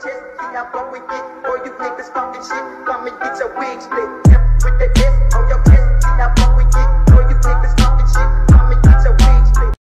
chest. See how far we get, boy, you niggas talking shit. Come and get your wig split. With that